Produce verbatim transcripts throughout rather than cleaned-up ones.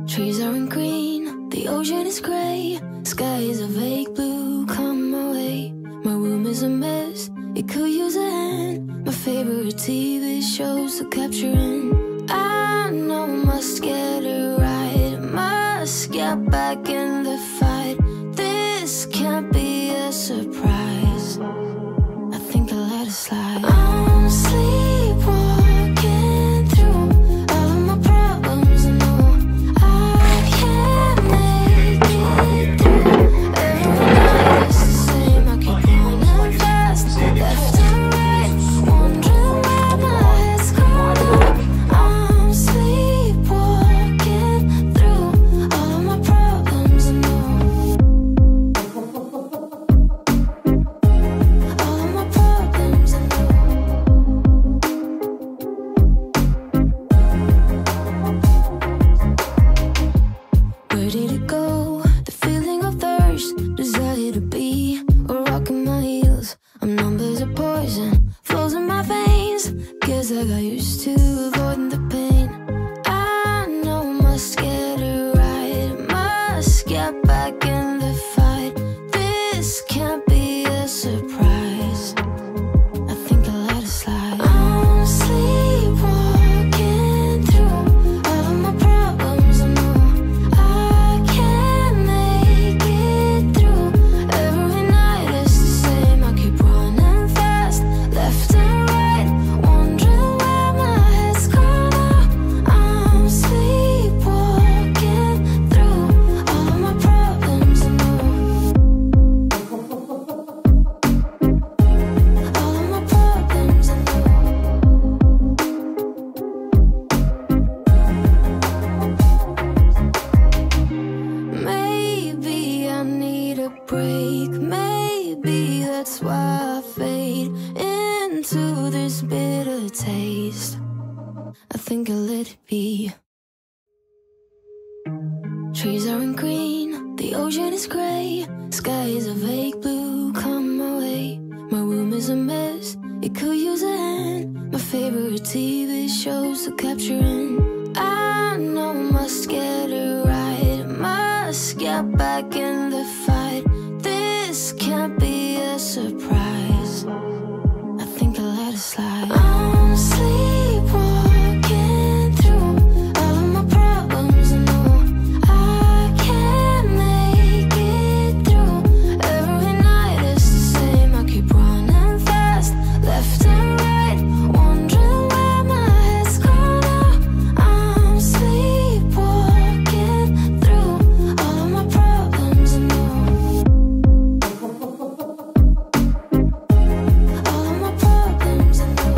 Trees aren't green, the ocean is gray, sky is a vague blue, come my way. My room is a mess, it could use a hand. My favorite T V shows are capturing. I know must get it right, must get back in the fight. This can't be a surprise, I think I'll let it slide. I'm sleepwalking through all of my problems, I know I can't make it through. Every night is the same, I keep running fast, left and right, wondering where my head's gone. I'm sleepwalking through all of my problems, I know. All of my problems, I know. Where did it go? The feeling of thirst, desire to be a rock in my heels. I'm numb as a poison, flows in my veins. Guess I got used to avoiding the pain. I know must get it right, must get back in the fight. This can't be a surprise, I think I'll let it slide. I'm sleepwalking through all of my problems, I know I can't make it through. Every night is the same, I keep running fast, left and right, wondering where my head's gone now. I'm sleepwalking through all of my problems, I know. All of my problems, I know. Maybe I need a break, maybe that's why I fade into this bitter taste. I think I'll let it be. Trees aren't green, the ocean is gray, sky is a vague blue, come my way. My room is a mess, it could use a hand. My favorite T V shows are capturing. I know must get it right, must get back in the fight. This can't be a surprise, I think I'll let it slide. I'm sleepwalking through all of my problems, I know I can't make it through. Every night is the same, I keep running fast, left and right, wondering where my head's gone now. I'm sleepwalking through all of my problems, I know. All of my problems, I know.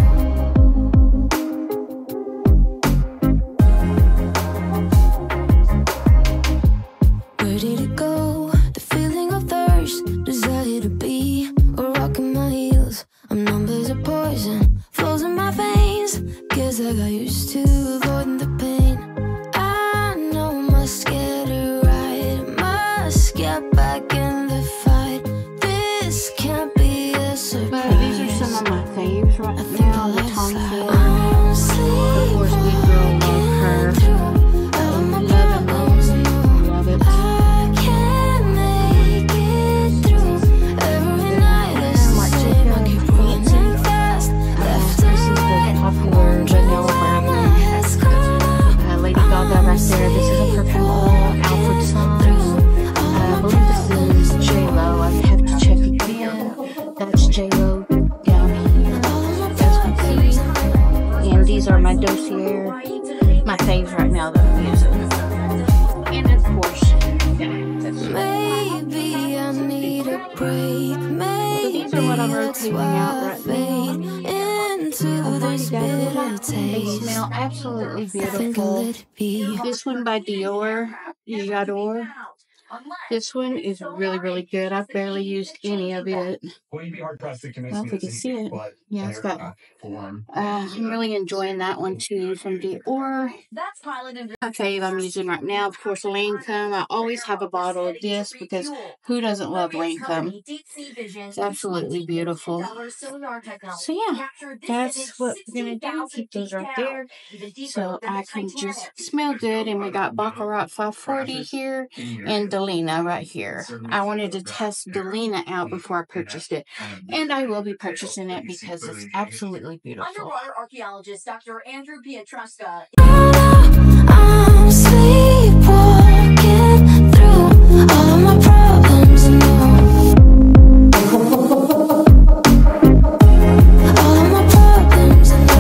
Where did it go? The feeling of thirst, desire to be a rock in my heels. I'm numb as a poison, flows in my veins. Guess I got used to avoiding the pain. I know must get it right, must get back in the fight. This can't be a surprise. But these are some of my faves right I think now. I'll The let it Tom slide. Ford. I'm Of course, Big Girl, love her. sleepwalking through all of my Love and problems, I Rose, know. love it. I can't make it through. Every night is the Like same, I Jacob keep Fancy. running fast, left This and is the right, popular wondering vanilla where my brownie. head's gone now. Uh, Lady Gaga right there. This is a perfume oil, Alfred Sons. Uh, I believe this is J Lo. I have to check again. That's J Lo down here, as we see. And these are my dossier, my faves right now that I'm using. And of course, yeah, that's Maybe I need a break, so maybe these are what I'm that's rotating why out I right fade now. into this Already done bitter them. They taste. smell absolutely I think I'll beautiful. let it be. This one by Dior, Dior. This one is really, really good. I've barely used any of it. Well, if you can see it. Yeah, it's got... Uh, I'm really enjoying that one, too, from Dior. My fave I'm using right now, of course, Lancome. I always have a bottle of this because who doesn't love Lancome? It's absolutely beautiful. So, yeah, that's what we're going to do. Keep those right there so I can just smell good. And we got Baccarat five forty here and Delina right here. I wanted to test Delina out before I purchased it, and I will be purchasing it because it's absolutely beautiful. Underwater archaeologist Doctor Andrew Pietrusca. I'm sleepwalking through all of my problems and all of my problems and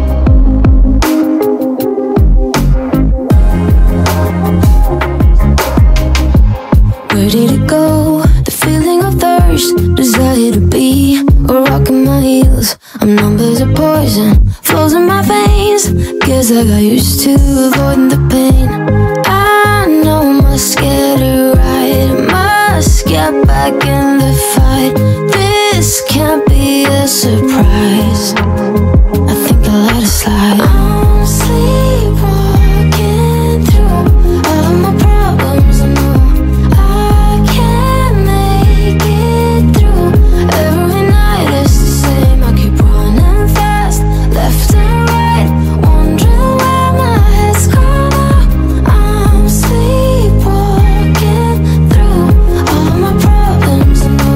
where did it go? The feeling of thirst, desire to be a rock in my heels. I'm numb as a poison, flows in my veins. Guess I got used to avoiding the pain. I know I must get it right, must get back in the fight. This can't be a surprise. I think I'll let it slide. I'm sleepwalking through all of my problems. I know I can't make it through. Every night it's the same. I keep running fast, left and right, wondering where my head's gone now. I'm sleepwalking through all of my problems. I know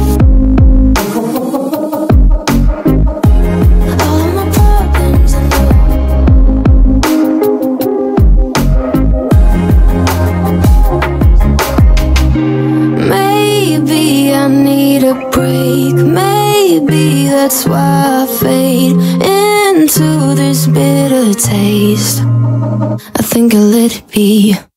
all of my problems. I know maybe I need a break. Maybe that's why I fade into this bitter taste. I think I'll let it be.